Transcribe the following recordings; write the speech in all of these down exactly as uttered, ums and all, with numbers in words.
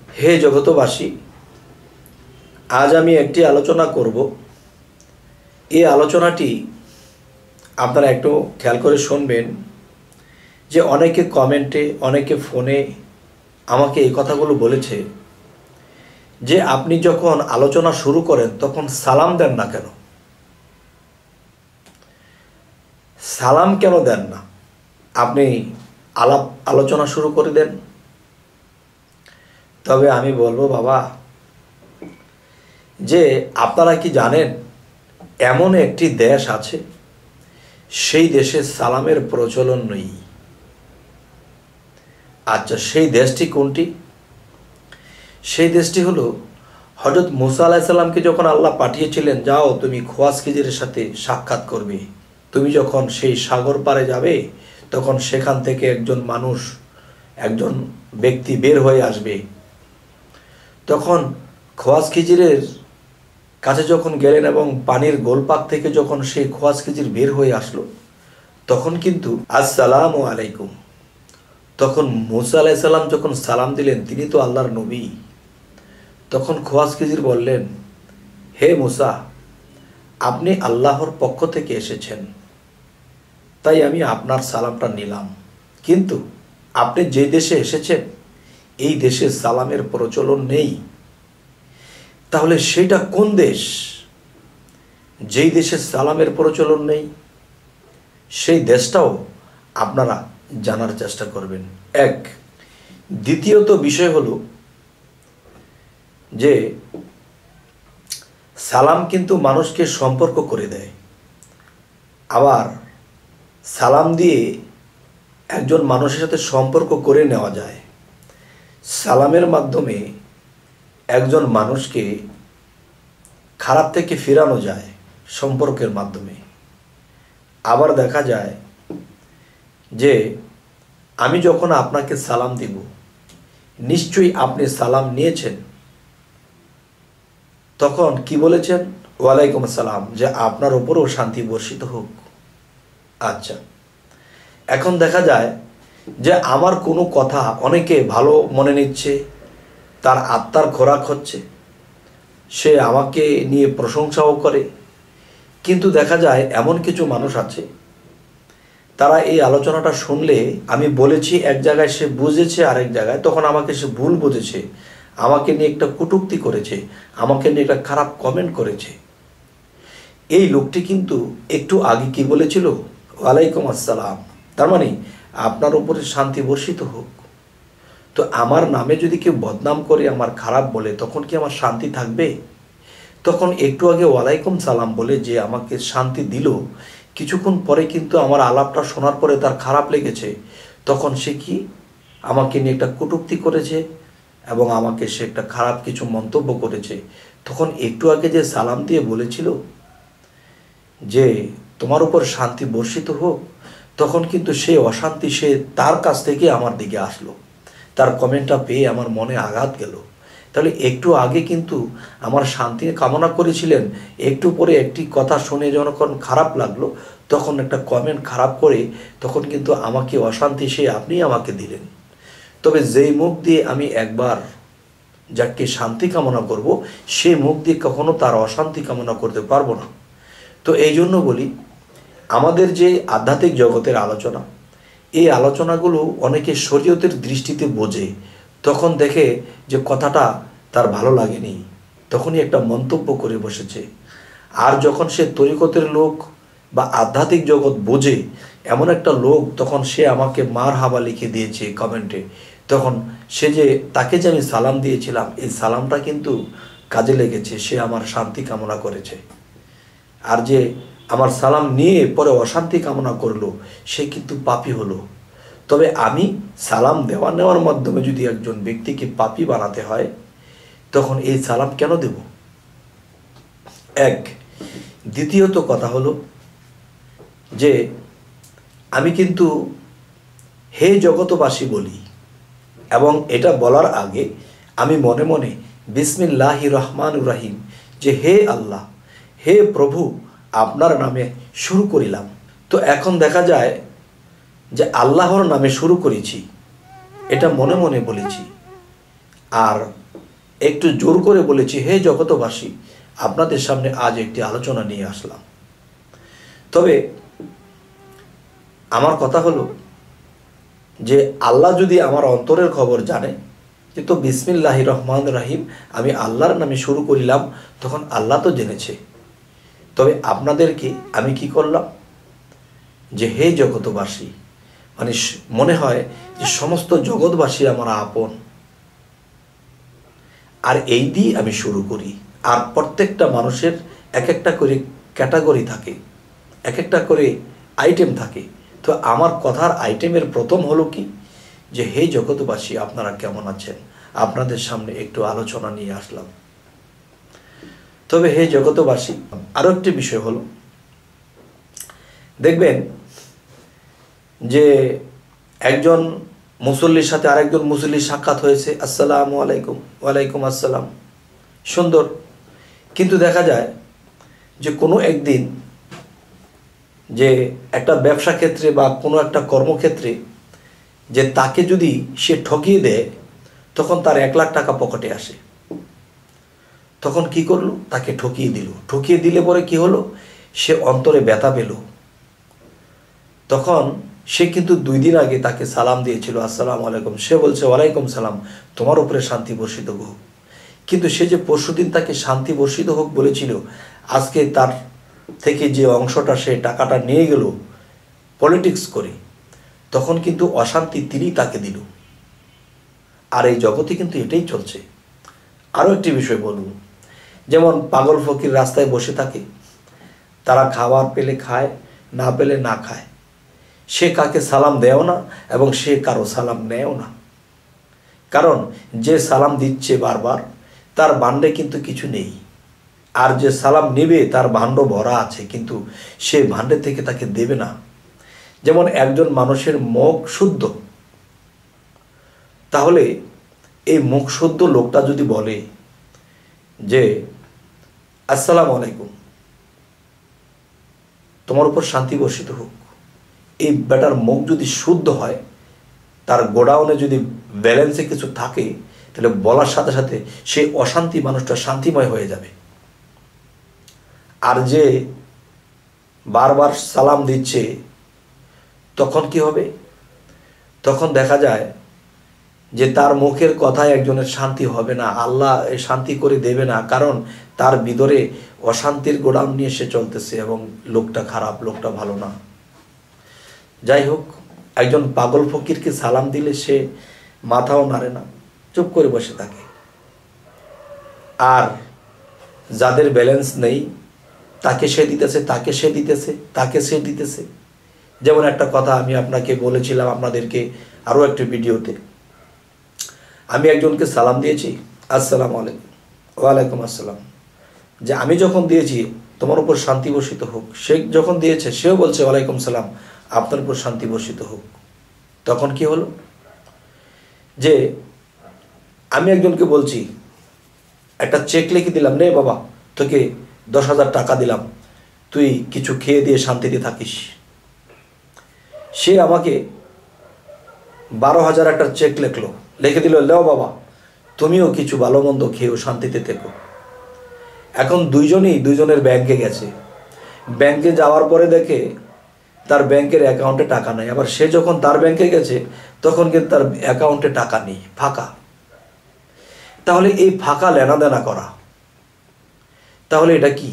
হে জগতবাসী, আজ আমি একটি আলোচনা করব। এই আলোচনাটি আপনারা একটু খেয়াল করে শুনবেন যে অনেকে কমেন্টে, অনেকে ফোনে আমাকে এই কথাগুলো বলেছে যে আপনি যখন আলোচনা শুরু করেন তখন সালাম দেন না কেন? সালাম কেন দেন না? আপনি আলাপ আলোচনা শুরু করে দেন। তবে আমি বলবো বাবা, যে আপনারা কি জানেন এমন একটি দেশ আছে সেই দেশে সালামের প্রচলন নেই। আচ্ছা, সেই দেশটি কোনটি? সেই দেশটি হলো হযরত মুসা আলাইহিস সালামকে যখন আল্লাহ পাঠিয়েছিলেন, যাও তুমি খোয়াজ খিজিরের সাথে সাক্ষাৎ করবে, তুমি যখন সেই সাগর পাড়ে যাবে তখন সেখান থেকে একজন মানুষ, একজন ব্যক্তি বের হয়ে আসবে। তখন খোয়াজ খিজিরের কাছে যখন গেলেন এবং পানির গোলপাক থেকে যখন সেই খোয়াজ খিজির বের হয়ে আসলো, তখন কিন্তু আসসালামু আলাইকুম, তখন মুসা আলাইহিস সালাম যখন সালাম দিলেন, তিনি তো আল্লাহর নবী, তখন খোয়াজ খিজির বললেন, হে মুসা, আপনি আল্লাহর পক্ষ থেকে এসেছেন, তাই আমি আপনার সালামটা নিলাম, কিন্তু আপনি যে দেশে এসেছেন এই দেশে সালামের প্রচলন নেই। তাহলে সেটা কোন দেশ যেই দেশে সালামের প্রচলন নেই? সেই দেশটাও আপনারা জানার চেষ্টা করবেন। এক, দ্বিতীয়ত বিষয় হলো যে সালাম কিন্তু মানুষকে সম্পর্ক করে দেয়। আবার সালাম দিয়ে একজন মানুষের সাথে সম্পর্ক করে নেওয়া যায়। সালামের মাধ্যমে একজন মানুষকে খারাপ থেকে ফেরানো যায় সম্পর্কের মাধ্যমে। আবার দেখা যায় যে আমি যখন আপনাকে সালাম দিব, নিশ্চয়ই আপনি সালাম নিয়েছেন, তখন কি বলেছেন? ওয়ালাইকুম আসসালাম, যে আপনার উপরও শান্তি বর্ষিত হোক। আচ্ছা, এখন দেখা যায় যে আমার কোনো কথা অনেকে ভালো মনে নিচ্ছে, তার আত্মার খোরাক হচ্ছে, সে আমাকে নিয়ে প্রশংসাও করে। কিন্তু দেখা যায় এমন কিছু মানুষ আছে, তারা এই আলোচনাটা শুনলে, আমি বলেছি এক জায়গায়, সে বুঝেছে আরেক জায়গায়, তখন আমাকে সে ভুল বুঝেছে, আমাকে নিয়ে একটা কটূক্তি করেছে, আমাকে নিয়ে একটা খারাপ কমেন্ট করেছে। এই লোকটি কিন্তু একটু আগে কি বলেছিল? ওয়ালাইকুম আসসালাম, তার মানে আপনার উপরে শান্তি বর্ষিত হোক। তো আমার নামে যদি কেউ বদনাম করে, আমার খারাপ বলে, তখন কি আমার শান্তি থাকবে? তখন একটু আগে ওয়ালাইকুম সালাম বলে যে আমাকে শান্তি দিল, কিছুক্ষণ পরে কিন্তু আমার আলাপটা শোনার পরে তার খারাপ লেগেছে, তখন সে কি আমাকে নিয়ে একটা কটূক্তি করেছে এবং আমাকে সে একটা খারাপ কিছু মন্তব্য করেছে। তখন একটু আগে যে সালাম দিয়ে বলেছিল যে তোমার উপর শান্তি বর্ষিত হোক, তখন কিন্তু সে অশান্তি সে তার কাছ থেকে আমার দিকে আসলো। তার কমেন্টটা পেয়ে আমার মনে আঘাত গেল। তাহলে একটু আগে কিন্তু আমার শান্তি কামনা করেছিলেন, একটু পরে একটি কথা শুনে যখন খারাপ লাগলো, তখন একটা কমেন্ট খারাপ করে তখন কিন্তু আমাকে অশান্তি সে আপনি আমাকে দিলেন। তবে যেই মুখ দিয়ে আমি একবার যাকে শান্তি কামনা করব, সেই মুখ দিয়ে কখনো তার অশান্তি কামনা করতে পারবো না। তো এই জন্য বলি, আমাদের যে আধ্যাত্মিক জগতের আলোচনা, এই আলোচনাগুলো অনেকে শরীয়তের দৃষ্টিতে বোঝে, তখন দেখে যে কথাটা তার ভালো লাগেনি, তখনই একটা মন্তব্য করে বসেছে। আর যখন সে তরিকতের লোক বা আধ্যাত্মিক জগৎ বোঝে এমন একটা লোক, তখন সে আমাকে মার হাবা লিখে দিয়েছে কমেন্টে, তখন সে যে তাকে যে আমি সালাম দিয়েছিলাম, এই সালামটা কিন্তু কাজে লেগেছে, সে আমার শান্তি কামনা করেছে। আর যে আমার সালাম নিয়ে পরে অশান্তি কামনা করলো, সে কিন্তু পাপী হলো। তবে আমি সালাম দেওয়া নেওয়ার মাধ্যমে যদি একজন ব্যক্তিকে পাপী বানাতে হয়, তখন এই সালাম কেন দেব? এক। দ্বিতীয়ত কথা হলো যে আমি কিন্তু হে জগতবাসী বলি, এবং এটা বলার আগে আমি মনে মনে বিসমিল্লাহির রহমানির রহিম, যে হে আল্লাহ, হে প্রভু, আপনার নামে শুরু করিলাম। তো এখন দেখা যায় যে আল্লাহর নামে শুরু করেছি, এটা মনে মনে বলেছি। আর একটু জোর করে বলেছি, হে জগতবাসী, আপনাদের সামনে আজ একটি আলোচনা নিয়ে আসলাম। তবে আমার কথা হলো যে আল্লাহ যদি আমার অন্তরের খবর জানে যে তো বিসমিল্লাহির রহমান রাহিম আমি আল্লাহর নামে শুরু করিলাম, তখন আল্লাহ তো জেনেছে। তবে আপনাদেরকে আমি কি করলাম যে হে জগতবাসী, মানে মনে হয় যে সমস্ত জগৎবাসী আমার আপন, আর এই দিয়ে আমি শুরু করি। আর প্রত্যেকটা মানুষের এক একটা করে ক্যাটাগরি থাকে, এক একটা করে আইটেম থাকে। তো আমার কথার আইটেমের প্রথম হলো কি যে হে জগৎবাসী আপনারা কেমন আছেন, আপনাদের সামনে একটু আলোচনা নিয়ে আসলাম। তবে হে জগৎবাসী আরও একটি বিষয় হলো, দেখবেন যে একজন মুসল্লির সাথে আরেকজন মুসল্লির সাক্ষাৎ হয়েছে, আসসালামু আলাইকুম, ওয়ালাইকুম আসসালাম, সুন্দর। কিন্তু দেখা যায় যে কোনো একদিন যে একটা ব্যবসা ক্ষেত্রে বা কোনো একটা কর্মক্ষেত্রে যে তাকে যদি সে ঠকিয়ে দেয়, তখন তার এক লাখ টাকা পকেটে আসে। তখন কি করলো, তাকে ঠকিয়ে দিল। ঠকিয়ে দিলে পরে কি হলো, সে অন্তরে ব্যথা পেল। তখন সে কিন্তু দুই দিন আগে তাকে সালাম দিয়েছিল, আসসালামু আলাইকুম, সে বলছে ওয়ালাইকুম সালাম, তোমার উপরে শান্তি বর্ষিত হোক। কিন্তু সে যে পরশুদিন তাকে শান্তি বর্ষিত হোক বলেছিল, আজকে তার থেকে যে অংশটা সে টাকাটা নিয়ে গেল পলিটিক্স করে, তখন কিন্তু অশান্তি তিনি তাকে দিল। আর এই জগতে কিন্তু এটাই চলছে। আরও একটি বিষয় বলুন, যেমন পাগল ফকির রাস্তায় বসে থাকে, তারা খাবার পেলে খায়, না পেলে না খায়। সে কাকে সালাম দেও না এবং সে কারো সালাম নেও না। কারণ যে সালাম দিচ্ছে বারবার তার ভাণ্ডে কিন্তু কিছু নেই, আর যে সালাম নেবে তার ভাণ্ড ভরা আছে, কিন্তু সে ভাণ্ডে থেকে তাকে দেবে না। যেমন একজন মানুষের মুখ শুদ্ধ, তাহলে এই মুখ শুদ্ধ লোকটা যদি বলে যে আসসালামু আলাইকুম, তোমার উপর শান্তি বর্ষিত হোক, এই বেটার মুখ যদি শুদ্ধ হয়, তার গোডাউনে যদি ব্যালেন্সে কিছু থাকে, তাহলে বলার সাথে সাথে সেই অশান্তি মানুষটা শান্তিময় হয়ে যাবে। আর যে বারবার সালাম দিচ্ছে, তখন কি হবে, তখন দেখা যায় যে তার মুখের কথায় একজনের শান্তি হবে না, আল্লাহ শান্তি করে দেবে না। কারণ তার ভিতরে অশান্তির গোডাউন নিয়ে সে চলতেছে এবং লোকটা খারাপ, লোকটা ভালো না। যাই হোক, একজন পাগল ফকিরকে সালাম দিলে সে মাথাও নাড়ে না, চুপ করে বসে থাকে। আর যাদের ব্যালেন্স নেই তাকে সে দিতেছে, তাকে সে দিতেছে, তাকে সে দিতেছে। যেমন একটা কথা আমি আপনাকে বলেছিলাম আপনাদেরকে আরও একটি ভিডিওতে, আমি একজনকে সালাম দিয়েছি, আসসালামু আলাইকুম, ওয়ালাইকুম আসসালাম, যে আমি যখন দিয়েছি তোমার উপর শান্তি বর্ষিত হোক, সে যখন দিয়েছে সেও বলছে ওয়ালাইকুম সালাম, আপনার উপর শান্তি বর্ষিত হোক। তখন কি হলো যে আমি একজনকে বলছি, একটা চেক লিখে দিলাম, নে বাবা তোকে দশ হাজার টাকা দিলাম, তুই কিছু খেয়ে দিয়ে শান্তিতে থাকিস। সে আমাকে বারো হাজার একটা চেক লিখলো, লিখে দিল, লেও বাবা তুমিও কিছু ভালো মন্দ খেয়েও শান্তিতে থেকো। এখন দুইজনই দুইজনের ব্যাংকে গেছে, ব্যাংকে যাওয়ার পরে দেখে তার ব্যাংকের অ্যাকাউন্টে টাকা নেই। আবার সে যখন তার ব্যাংকে গেছে তখন কিন্তু তার অ্যাকাউন্টে টাকা নেই, ফাঁকা। তাহলে এই ফাঁকা লেনা দেনা করা, তাহলে এটা কি?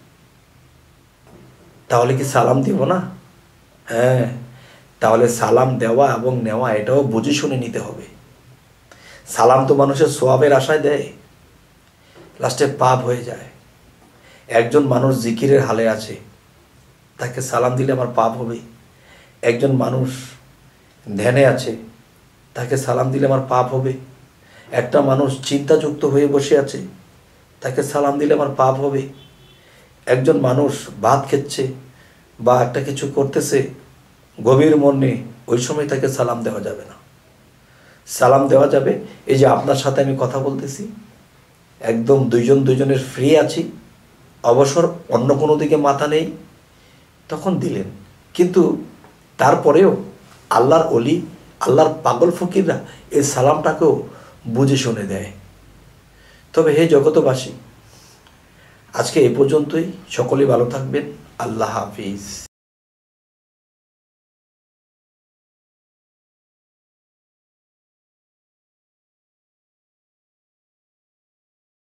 তাহলে কি সালাম দিব না? হ্যাঁ, তাহলে সালাম দেওয়া এবং নেওয়া এটাও বুঝে শুনে নিতে হবে। সালাম তো মানুষের সোয়াবের আশায় দেয়, লাস্টে পাপ হয়ে যায়। একজন মানুষ জিকিরের হালে আছে, তাকে সালাম দিলে আমার পাপ হবে। একজন মানুষ ধ্যানে আছে, তাকে সালাম দিলে আমার পাপ হবে। একটা মানুষ চিন্তাযুক্ত হয়ে বসে আছে, তাকে সালাম দিলে আমার পাপ হবে। একজন মানুষ ভাত খেচ্ছে বা একটা কিছু করতেছে গভীর মনে, ওই সময় তাকে সালাম দেওয়া যাবে না। সালাম দেওয়া যাবে এই যে আপনার সাথে আমি কথা বলতেছি, একদম দুইজন দুইজনের ফ্রি আছি, অবসর অন্য কোনো দিকে মাথা নেই, তখন দিলেন। কিন্তু তারপরেও আল্লাহর অলি, আল্লাহর পাগল ফকিররা এই সালামটাকেও বুঝে শুনে দেয়। তবে হে জগতবাসী, আজকে এ পর্যন্তই। সকলেই ভালো থাকবেন। আল্লাহ হাফিজ।